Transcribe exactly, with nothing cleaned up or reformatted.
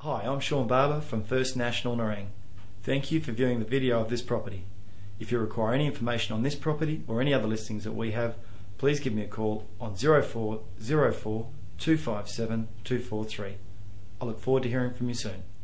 Hi, I'm Shawn Barber from First National Nerang. Thank you for viewing the video of this property. If you require any information on this property or any other listings that we have, please give me a call on zero four zero four two five seven two four three. I look forward to hearing from you soon.